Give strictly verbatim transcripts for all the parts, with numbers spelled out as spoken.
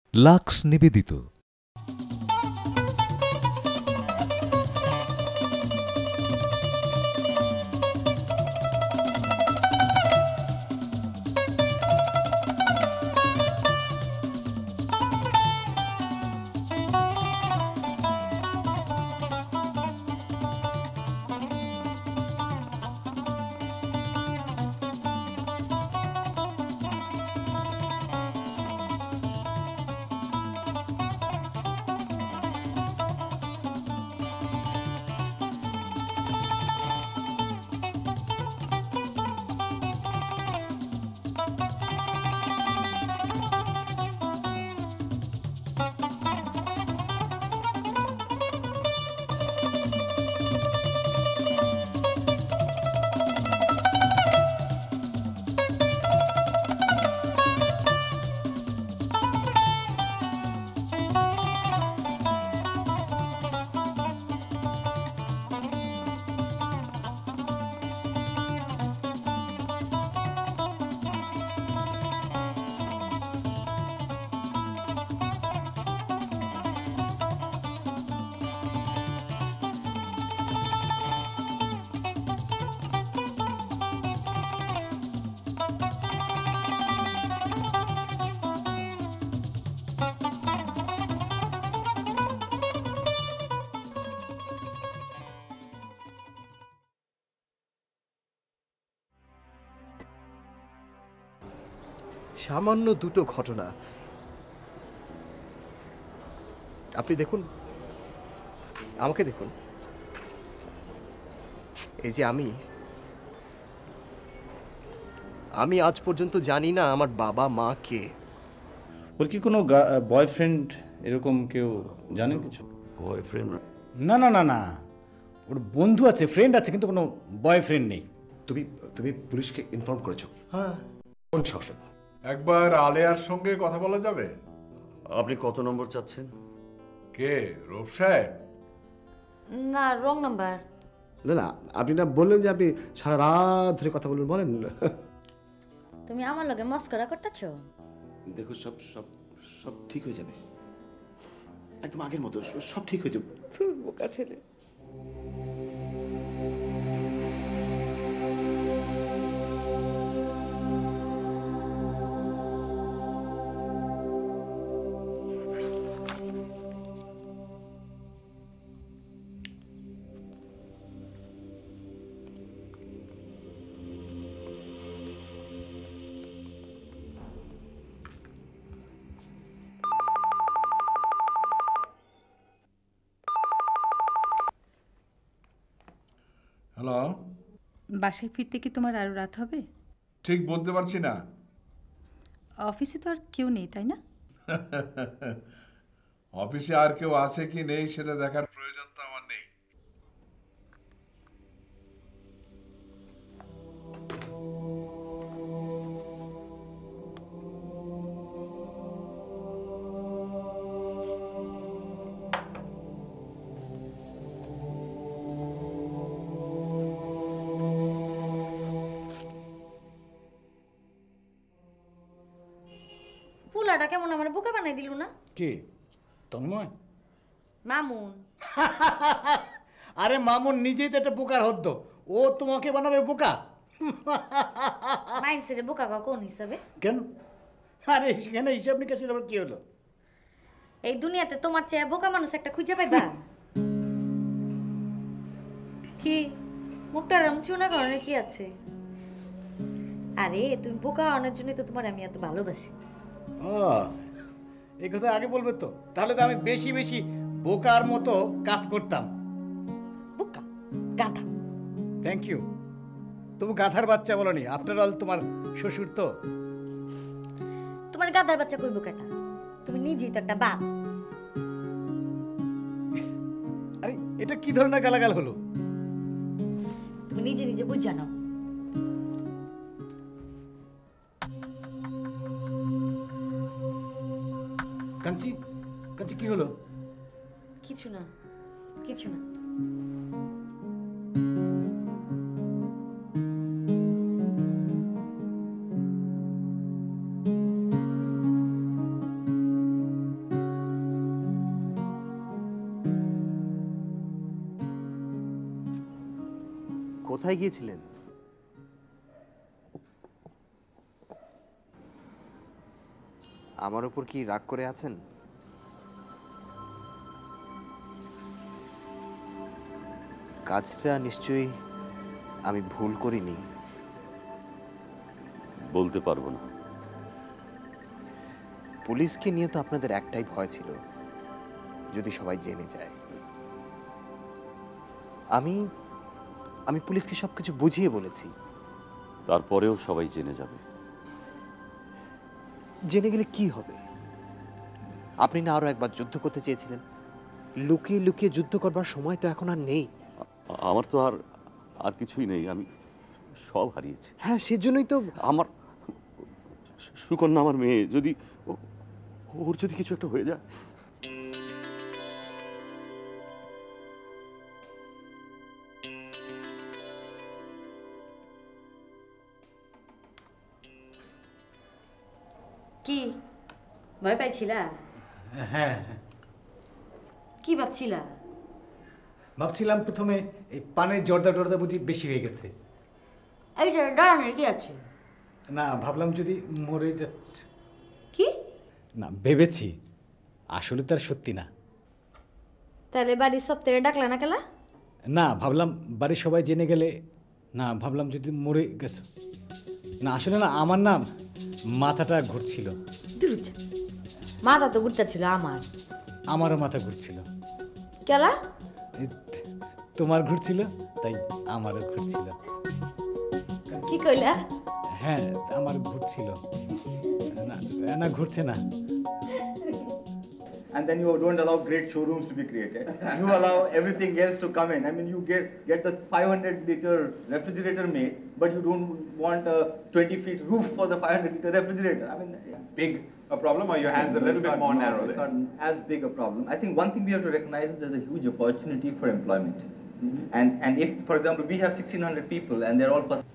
Lux নিবেদিত। সামান্য দুটো ঘটনা আপনি দেখুন, আমাকে দেখুন। এই যে আমি আমি আজ পর্যন্ত জানি না আমার বাবা মা কে। ওর কি কোনো বয়ফ্রেন্ড এরকম কেউ জানেন কিছু? বয়ফ্রেন্ড? না না না না, ওর বন্ধু আছে, ফ্রেন্ড আছে, কিন্তু কোনো বয়ফ্রেন্ড নেই। তুমি তুমি পুলিশকে ইনফর্ম করেছো? হ্যাঁ। কোন সাহস? একবার আলেয়ার সঙ্গে কথা বলা যাবে? আপনি কত নম্বর চাচ্ছেন? কে, রূপ সাহেব? না, রং নাম্বার। না না, আপনি না বললেন যে আপনি সারা রাত ধরে কথা বলবেন, বলেন। তুমি আমার লগে মস্করা করতেছো? দেখো, সব সব সব ঠিক হয়ে যাবে, একদম আগের মতো সব ঠিক হয়ে যাবে। তুই বোকা ছেলে। হ্যালো, বাসায় ফিরতে কি তোমার আরো রাত হবে? ঠিক বলতে পারছি না। অফিসে তো আর কেউ নেই, তাই না? অফিসে আর কেউ আছে কি নেই সেটা দেখার প্রয়োজন তো আমার নেই। পুলাটা কেমন আমার বোকা বানাই দিল না? কে? তন্ময়? মামুন। আরে মামুন নিজেই তো একটা বোকার হদ্দ, ও তোমাকে বানাবে বোকা? মাইন্সেরে বোকা কা কোন হিসাবে? কেন? আরে সেখানে হিসাব নিকাশের আবার কি হলো? এই দুনিয়াতে তোমার চেয়ে বোকা মানুষ একটা খুঁজে পাইবা? কি মুখটা রমচু না কারণে কি আছে? আরে তুমি বোকা হওয়ার জন্য তো তোমার আমি এত ভালোবাসি। ও, এই কথা আগে বলবে তো, তাহলে তো আমি বেশি বেশি বোকার মতো কাজ করতাম। বোকা গাধা। Thank you. তবু গাধার বাচ্চা বলনি, আফটার অল তোমার শ্বশুর তো। তোমার গাধার বাচ্চা কই বোকাটা? তুমি নিজেই তো একটা বাপ। আরে এটা কি ধরনের গালাগাল হলো? তুমি নিজে নিজে বুঝা নাও। কাঞ্চি, কাঞ্চি কি হলো? কিছু না, কিছু না। কোথায় গিয়েছিলেন? আমার উপর কি রাগ করে আছেন? কাজটা নিশ্চয়ই আমি ভুল করিনি। বলতে পারবো না। পুলিশকে নিয়ে তো আপনাদের একটাই ভয় ছিল, যদি সবাই জেনে যায়। আমি আমি পুলিশকে সবকিছু বুঝিয়ে বলেছি। তারপরেও সবাই জেনে যাবে। জেনে গেলে কি হবে? আপনি না আরো একবার যুদ্ধ করতে চেয়েছিলেন। লুকিয়ে লুকিয়ে যুদ্ধ করবার সময় তো এখন আর নেই। আ- আমার তো আর আর কিছুই নেই, আমি সব হারিয়েছি। হ্যাঁ, সেজন্যই তো আমার সুকন্যা, আমার মেয়ে, যদি ও- ওর যদি কিছু একটা হয়ে যায়। কি ভয় পাইছিলা? হ্যাঁ, কি ভাবছিলা? ভাবছিলাম প্রথমে এই পানের জর্দা টর্দা বুঝি বেশি হয়ে গেছে। এইটা ডরানোর কি আছে? না, ভাবলাম যদি মরে যাচ্ছে। কি? না, ভেবেছি আসলে তার সত্যি না। তাহলে বাড়ির সপ্তাহে ডাকলা না কেলা? না, ভাবলাম বাড়ির সবাই জেনে গেলে। না, ভাবলাম যদি মরে গেছো। না, আসলে না, আমার নাম মাথাটা ঘুরছিল। দুরুচা, মাথা তো ঘুরতে ছিল আমার। আমারও মাথা ঘুরছিল। কেলা? এই তোমার ঘুরছিল, তাই আমারও ঘুরছিল। কি কইলা? হ্যাঁ, আমার ঘুরছিল। না, না ঘুরছে না। And then you don't allow great showrooms to be created. You allow everything else to come in. I mean, you get get the five hundred liter refrigerator made, but you don't want a twenty feet roof for the five hundred liter refrigerator. I mean, Big a problem, or your hands a little bit more narrow It's there? not as big a problem. I think one thing we have to recognize is there's a huge opportunity for employment. Mm-hmm. And and if, for example, we have sixteen hundred people and they're all first.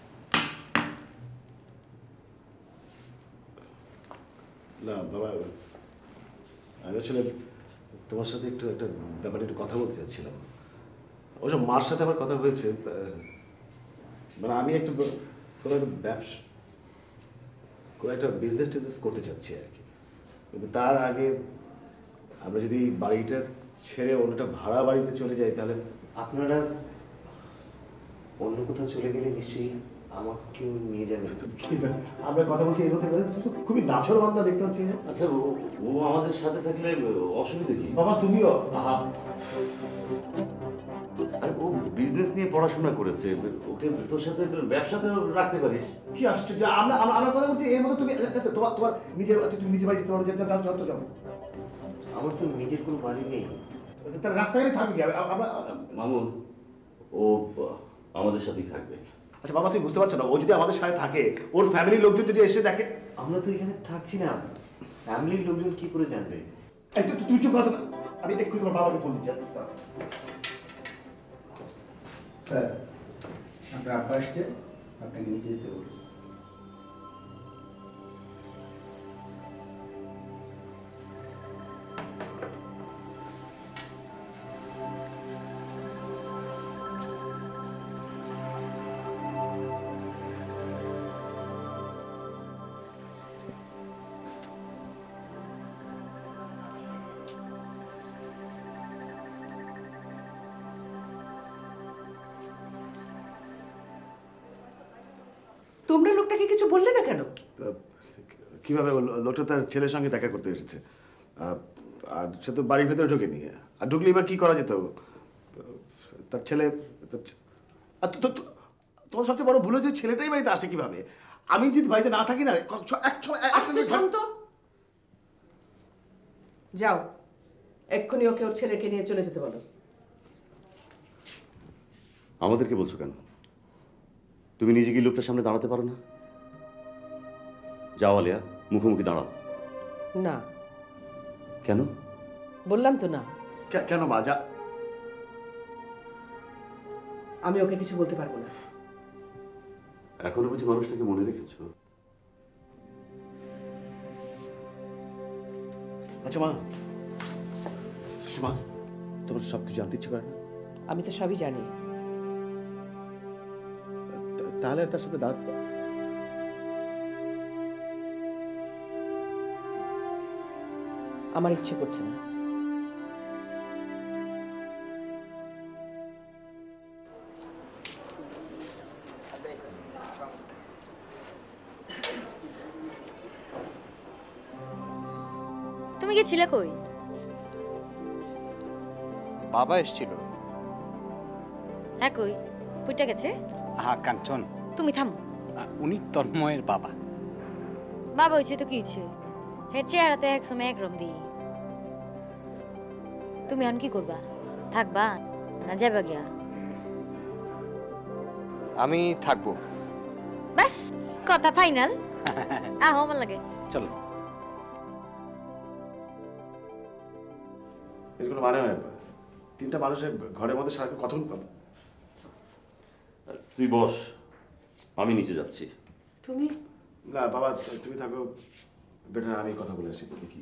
না বাবা, আমি আসলে তোমার সাথে একটু একটা ব্যাপারে একটু কথা বলতে চাচ্ছিলাম। অবশ্য মার সাথে আমার কথা হয়েছে। মানে আমি একটু কোনো একটা ব্যবসা, কোনো একটা বিজনেস টিজনেস করতে চাচ্ছি আর কি। কিন্তু তার আগে আমরা যদি বাড়িটা ছেড়ে অন্যটা ভাড়া বাড়িতে চলে যাই, তাহলে আপনারা অন্য কোথাও চলে গেলে নিশ্চয়ই আমাকেও নিয়ে যাবেন। আমরা কথা বলছি এর মধ্যে খুবই নাছর বান্দা দেখতে পাচ্ছি। আচ্ছা, ও- ও আমাদের সাথে থাকলে অসুবিধা কি? বাবা তুমিও। আহা, আরে ও বিজনেস নিয়ে পড়াশোনা করেছে, ওকে তোর সাথে ব্যবসাতেও রাখতে পারিস। কি আশ্চর্য! আমরা আমরা আমরা কথা বলছি এর মধ্যে তুমি আচ্ছা, তোমার তোমার নিজের তুমি নিজের বাড়ি যেতে পারো, যা যাও যাও তো যাও। আমার তো নিজের কোনো বাড়ি নেই। তার রাস্তাঘাটে থাকবে কি? আমরা মামুন, ও আমাদের সাথেই থাকবে। আচ্ছা বাবা, তুমি বুঝতে পারছো না, ও যদি আমাদের সাথে থাকে, ওর ফ্যামিলির লোকজন যদি এসে দেখে। আমরা তো এখানে থাকছি না, ফ্যামিলির লোকজন কি করে জানবে? এই তো তুই চুপ কথা, আমি একটু তোমার বাবাকে ফোন দিচ্ছি। স্যার, আপনার আব্বা আসছে, আপনাকে নিচে যেতে বলছি। তোমরা লোকটাকে কিছু বললে না কেন? কিভাবে? লোকটা তার ছেলের সঙ্গে দেখা করতে এসেছে, আর সে তো বাড়ির ভেতরে ঢোকেনি। আর ঢুকলেই বা কি করা যেত? তার ছেলে, আর তোমার সবচেয়ে বড় ভুল হয়েছে, ছেলেটাই বাড়িতে আসে কিভাবে? আমি যদি বাড়িতে না থাকি না, যাও, এক্ষুনি ওকে ওর ছেলেকে নিয়ে চলে যেতে বলো। আমাদেরকে বলছো কেন? তুমি নিজে কি লোকটার সামনে দাঁড়াতে পারো না? যাও আলিয়া, মুখোমুখি দাঁড়াও। না। কেন? বললাম তো না। কেন মা? যা, আমি ওকে কিছু বলতে পারবো না। এখনো বুঝি মানুষটাকে মনে রেখেছো? আচ্ছা মা, মা তোমার সব কিছু জানতে ইচ্ছে করে না? আমি তো সবই জানি, তাহলে আর তার সাথে দাঁড়াতে পারবো। আমার ইচ্ছে করছে না। তুমি গেছিলে কই? বাবা এসেছিল। হ্যাঁ, কই পুইটা গেছে? হ্যাঁ কাঞ্চন, তুমি থামো। উনি তন্ময়ের বাবা। বাবা হয়েছে তো কি হয়েছে? হ্যাঁ, চেহারা তো এক সময় একরম দিই। তুমি এখন কি করবা? থাকবা না যাবা গিয়া? আমি থাকবো। বাস কথা ফাইনাল? আহ আমার লাগে। চলো। এর কোনো মানে হয়? তিনটা মানুষের ঘরের মধ্যে সারাক্ষণ কতক্ষণ পাবো? তুই বস, আমি নিচে যাচ্ছি। তুমি না বাবা, তুমি থাকো, বেটার আমি কথা বলে আসি। দেখি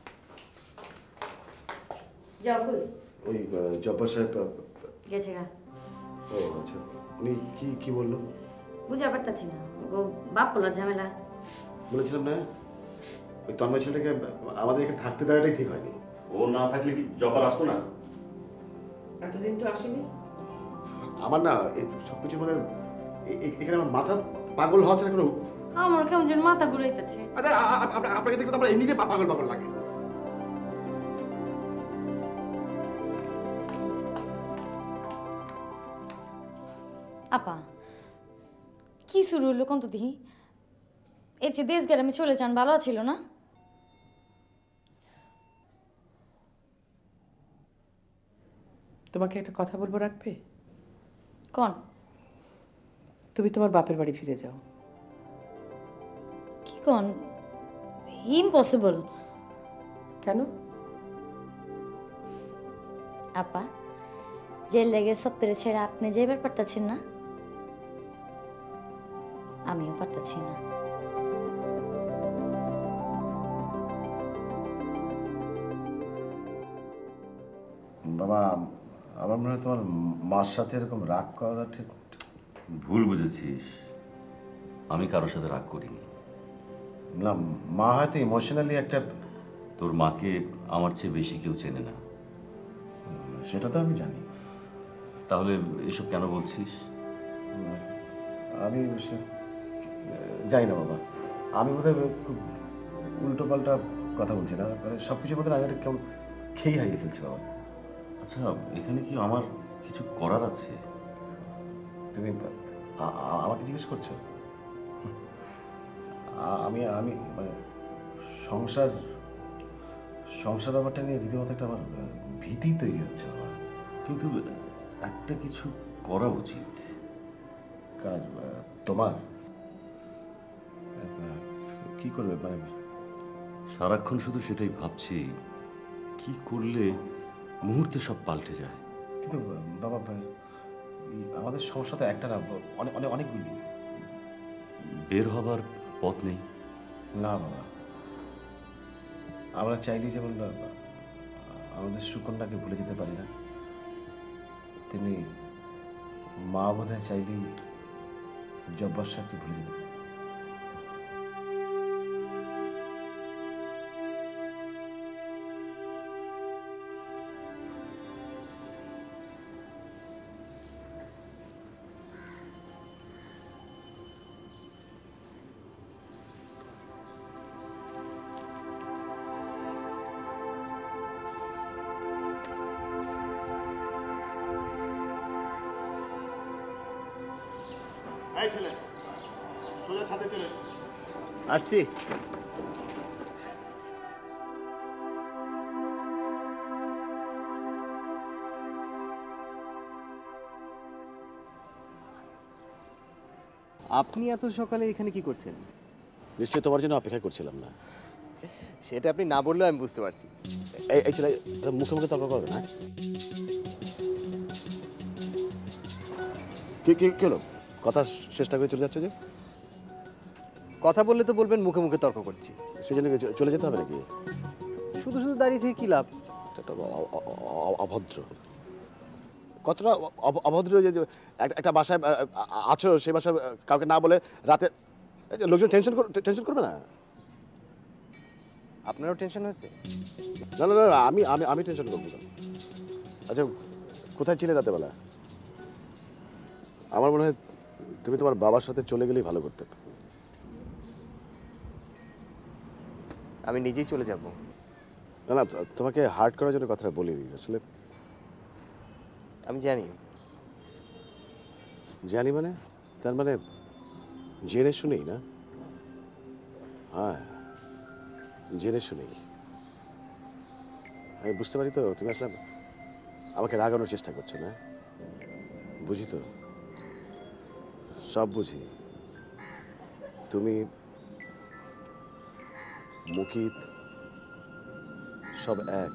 যাও কই? ওই জব্বার সাহেব গেছে গা। ও আচ্ছা, উনি কি কি বললো? বুঝা পারতাছি না, ও বাপ বলার ঝামেলা। বলেছিলাম না ওই তন্ময় ছেলেটাকে আমাদের এখানে থাকতে দেওয়াটাই ঠিক হয়নি। ও না থাকলে কি জব্বার আসতো না? এতদিন তো আসেনি। আমার না সব কিছুর মধ্যে এখানে আমার মাথা পাগল হওয়া ছাড়া কোনো। আমার কেমন যেন মাথা ঘুরাইতেছে। আপনাকে দেখতে তো আমার এমনিতে পাগল পাগল লাগে। আপা কি শুরু হলো কোন তো দেখি? এর চেয়ে দেশ গ্রামে চলে যান ভালো ছিল না? তোমাকে একটা কথা বলবো, রাখবে? কোন? তুমি তোমার বাপের বাড়ি ফিরে যাও। কি কোন? ইম্পসিবল। কেন? আপা জেল লেগে সপ্তাহে ছেড়ে আপনি যাইবার পারতাছেন না, আমিও পারতাছি না। বাবা, আমার মনে হয় তোমার মার সাথে এরকম রাগ করা ঠিক। ভুল বুঝেছিস, আমি কারোর সাথে রাগ করিনি। না, মা হয়তো ইমোশনালি একটা। তোর মাকে আমার চেয়ে বেশি কেউ চেনে না। সেটা তো আমি জানি। তাহলে এসব কেন বলছিস? আমি জানি না বাবা, আমি বোধহয় খুব উল্টো পাল্টা কথা বলছি না, মানে সব কিছুর মধ্যে আমি একটা কেমন খেয়ে হারিয়ে ফেলছি বাবা। আচ্ছা, এখানে কি আমার কিছু করার আছে? তুমি আমাকে জিজ্ঞেস করছো? আমি আমি মানে সংসার সংসার ব্যাপারটা নিয়ে রীতিমতো একটা আমার ভীতি তৈরি হচ্ছে বাবা। কিন্তু একটা কিছু করা উচিত। কার? তোমার? কি করবে মানে? সারাক্ষণ শুধু সেটাই ভাবছি, কি করলে মুহূর্তে সব পাল্টে যায়। কিন্তু বাবা ভাই, আমাদের সমস্যা তো একটা না, অনেক অনেক অনেকগুলি। বের হবার পথ নেই? না বাবা, আমরা চাইলেই যেমন আমাদের সুকন্যাকে ভুলে যেতে পারি না, তেমনি মা বোধহয় চাইলেই জব্বার সাহেবকে ভুলে যেতে পারি। আসছি। আপনি এত সকালে এখানে কি করছেন? নিশ্চয়ই তোমার জন্য অপেক্ষা করছিলাম না। সেটা আপনি না বললেও আমি বুঝতে পারছি। এই ছেলে মুখে মুখে তর্ক করবে না। কি কি হলো? কথা শেষটা করে চলে যাচ্ছে যে? কথা বললে তো বলবেন মুখে মুখে তর্ক করছি। সেজন্য চলে যেতে হবে নাকি? শুধু শুধু দাঁড়িয়ে থেকে কি লাভ? অভদ্র। কতটা অভ- অভদ্র যে যে একটা- একটা বাসায় আহ, আ- আছো, সেই বাসায় আহ, কাউকে না বলে রাতে এই যে লোকজন টেনশন টেনশন করবে না? আপনারও টেনশন হয়েছে? না না না না, আমি আমি আমি টেনশন করবো না। আচ্ছা, কোথায় ছিলে রাতেবেলা? আমার মনে হয় তুমি তোমার বাবার সাথে চলে গেলেই ভালো করতে। আমি নিজেই চলে যাব। না না, তোমাকে হার্ট করার জন্য কথাটা বলিনি আসলে। আমি জানি। জানি মানে? তার মানে জেনে শুনেই না? হ্যাঁ, জেনে শুনেই। আমি বুঝতে পারি তো তুমি আসলে আমাকে রাগানোর চেষ্টা করছো না? বুঝি তো, সব বুঝি। তুমি, মুকিত, সব এক।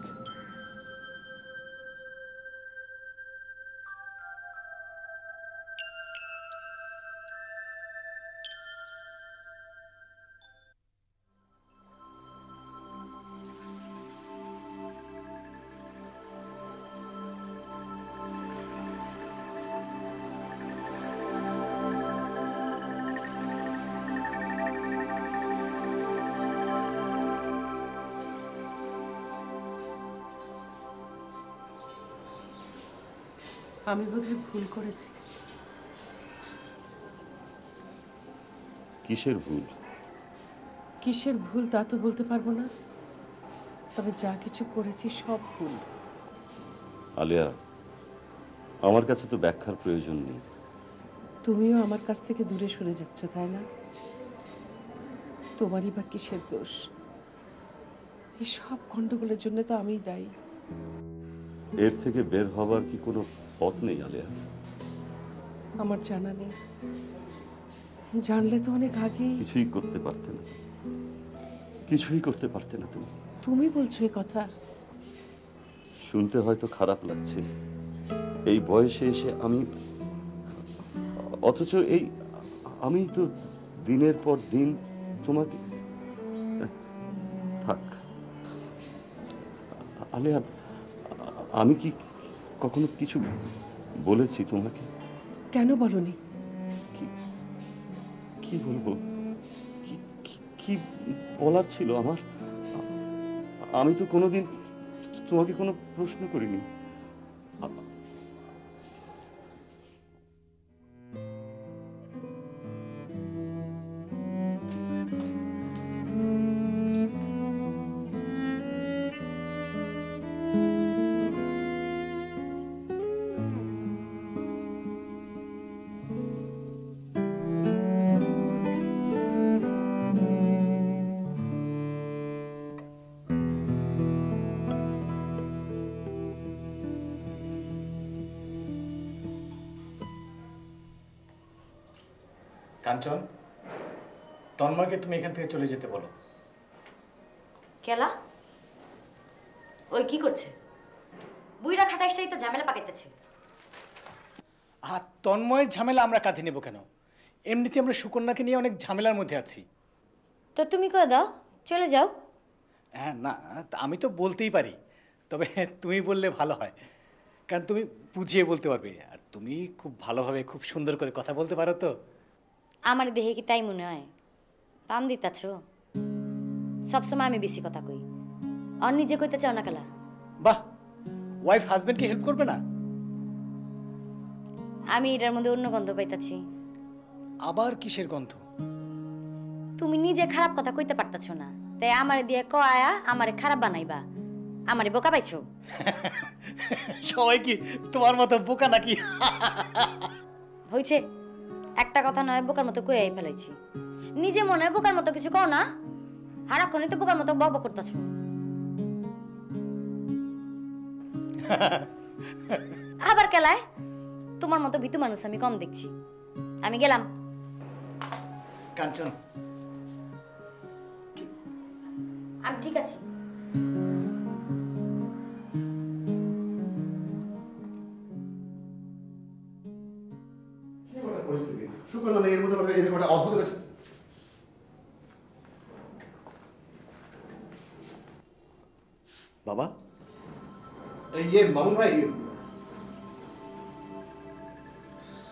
আমি বোধহয় ভুল করেছি। কিসের ভুল? কিসের ভুল তা তো বলতে পারবো না, তবে যা কিছু করেছি সব ভুল। আলিয়া, আমার কাছে তো ব্যাখ্যার প্রয়োজন নেই। তুমিও আমার কাছ থেকে দূরে সরে যাচ্ছ, তাই না? তোমারই বা কিসের দোষ? এই সব গন্ডগোলের জন্য তো আমিই দায়ী। এর থেকে বের হবার কি কোনো পথ নেই আলিয়া? আমার জানা নেই, জানলে তো অনেক আগেই। কিছুই করতে পারতে না, কিছুই করতে পারতে না তুমি। তুমি বলছো এই কথা? শুনতে হয়তো খারাপ লাগছে, এই বয়সে এসে আমি, অথচ এই আমি তো দিনের পর দিন তোমাকে। থাক আলিয়া, আমি কি কখনো কিছু বলেছি তোমাকে? কেন বলনি? কি বলবো, কি কি- কি বলার ছিল আমার? আমি তো কোনোদিন তোমাকে কোনো প্রশ্ন করিনি। কাঞ্চন, তন্ময়কে তুমি এখান থেকে চলে যেতে বলো। কেলা ওই কি করছে? বুইরা খাটাইছটাই তো ঝামেলা পাকাইতেছে। আর তন্ময়ের ঝামেলা আমরা কাঁধে নেব কেন? এমনিতে আমরা সুকন্যাকে নিয়ে অনেক ঝামেলার মধ্যে আছি। তো তুমি কয়ে দাও, চলে যাও। হ্যাঁ, না তা আমি তো বলতেই পারি, তবে তুমি বললে ভালো হয়, কারণ তুমি বুঝিয়ে বলতে পারবে, আর তুমি খুব ভালোভাবে খুব সুন্দর করে কথা বলতে পারো তো। আমার দেহে কি তাই মনে হয়? পাম দিতাছ? সবসময় আমি বেশি কথা কই, আর নিজে কইতে চাও না কেলা? বাহ, ওয়াইফ হাজবেন্ডকে হেল্প করবে না? আমি এটার মধ্যে অন্য গন্ধ পাইতাছি। আবার কিসের গন্ধ? তুমি নিজে খারাপ কথা কইতে পারতাছ না, তাই আমারে দিয়ে কয়া আমারে খারাপ বানাইবা। আমারে বোকা পাইছো? সবাই কি তোমার মতো বোকা নাকি? হইছে, একটা কথা নয় বোকার মতো কইয়াই ফেলাইছি। নিজে মনে হয় বোকার মতো কিছু কও না, সারাক্ষণই তো বোকার মতো বক বক করতাছ। আবার কেলায় তোমার মতো ভীতু মানুষ আমি কম দেখছি। আমি গেলাম। কাঞ্চন, আমি ঠিক আছি। সুকন্যা নেই এর মধ্যে এরকম একটা অদ্ভুত কাছে। বাবা, ইয়ে মামুন ভাই,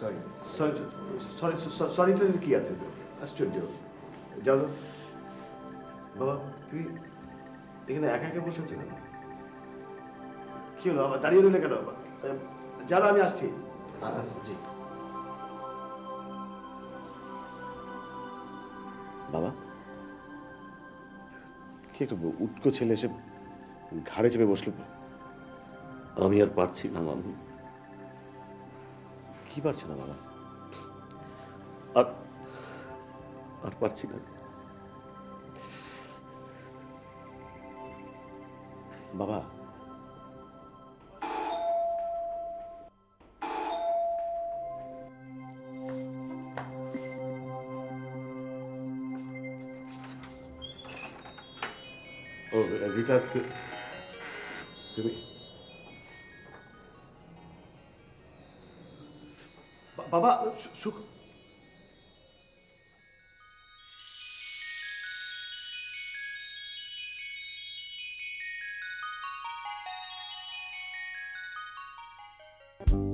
সরি সরি সরি সরিটা কি আছে আশ্চর্য যাও তো। বাবা তুই এখানে একা একা বসে আছো কেন? কি হলো বাবা, দাঁড়িয়ে রইলে কেন বাবা? জানো আমি আসছি। আচ্ছা জি। বাবা কি একটা উটকো ছেলে এসে ঘাড়ে চেপে বসলো। আমি আর পারছি না মামু। কি পারছো না বাবা? আর আর পারছি না বাবা। ও রিটা, তুমি বাবা সুখ you